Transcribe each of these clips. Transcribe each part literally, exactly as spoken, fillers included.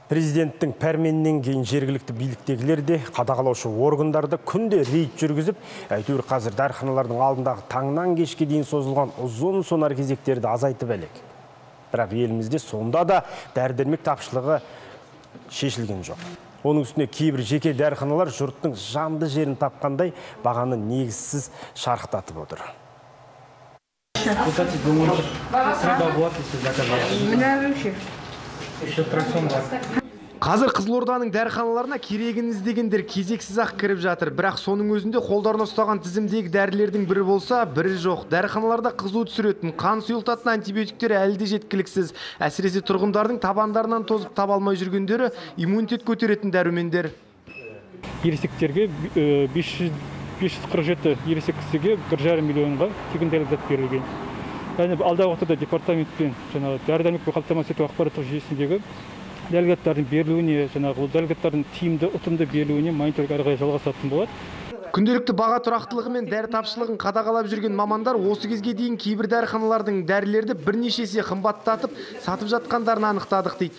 Президенттің пәрменінен кейін жергілікті биліктегілер де қадағалаушы органдарды күнде рейд жүргізіп, әйтеуір қазір дәріханалардың алдындағы таңнан кешке дейін созылған ұзын сонар кезектерді азайтып әлек. Бірақ елімізде сонда да дәрі-дәрмек тапшылығы шешілген жоқ. Оның үстіне кейбір жеке дәріханалар жұрттың жанды жерін тапқандай бағаны негізсіз шарықтатып отыр. Қазір Қызылорданың дәріханаларына керегін іздегендер кезексіз ақ кіріп жатыр. Бірақ соның өзінде қолдарына ұстаған тізімдегі дәрілердің бірі болса, бірі жоқ. Дәріханаларда қызу түсіретін, қан сұйылтатын антибиотиктер әлі де жеткіліксіз. Әсіресе тұрғындардың табандарынан тозып таба алмай жүргендері иммунитет көтеретін дәрумендер. Ересектерге бес жүз қырық жеті ересек кісіге бір жарым миллионға тегін дәрілік зат берілген. Яғни алдағы уақытта департаментпен жаңағы дәрі-дәрмекпен қамтамасыз ету ақпараттық жүйесіндегі дәрілік берілуіне, жаңағы ол дәрілік тиімді, ұтымды берілуіне мониторинг әрі қарай жалғасатын болады. Күнделікті баға тұрақтылығы мен дәрі тапшылығын қадағалап жүрген мамандар осы кезге дейін кейбір дәріханалардың дәрілерді бірнеше есе қымбаттатып сатып жатқандарын анықтадық дейді.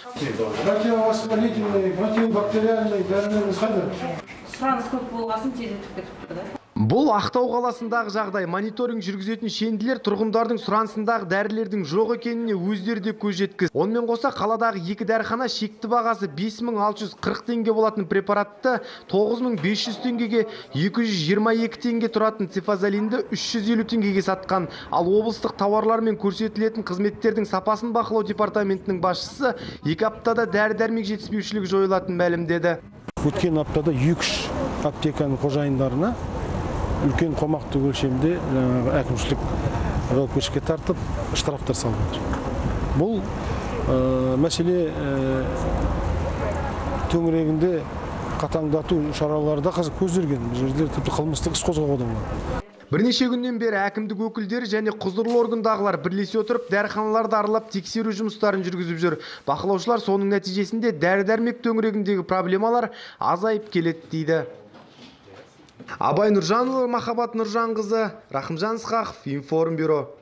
Сұраныс көп болғасын тездетіп кетіпті да. Бұл Ақтау қаласындағы жағдай. Мониторинг жүргізетін шенділер тұрғындардың сұранысындағы дәрілердің жоқ екеніне өздері де көз жеткіз. Онымен қоса қаладағы екі дәріхана шекті бағасы бес мың алты жүз қырық теңге болатын препаратты тоғыз мың бес жүз теңгеге, екі жүз жиырма екі теңге тұратын цифазолинді үш жүз елу теңгеге сатқан. Ал облыстық тауарлар мен көрсетілетін қызметтердің сапасын бақылау департаментінің басшысы екі аптада дәрі-дәрмек жетіспеушілігі жойылатын мәлімдеді. Өткен аптада екі үш аптеканың қожайындарына үлкен қомақты өлшемде әкімшілік жауапкершілікке тартып штрафтар салды. Бұл мәселе төңірегінде қатаңдату шаралары да қазір көзделген. Бұл жерде тіпті қылмыстық іс қозғауға да болады. Бірнеше күннен бері әкімдік өкілдері және құзырлы органдағылар бірлесе отырып дәріханаларды аралап тексеру жұмыстарын жүргізіп жүр. Бақылаушылар соның нәтижесінде дәрі-дәрмек төңірегіндегі проблемалар азайып келеді дейді. Абай Нұржанұлы, Махаббат Нұржанқызы, Рахымжан Ысқақов, Информбюро.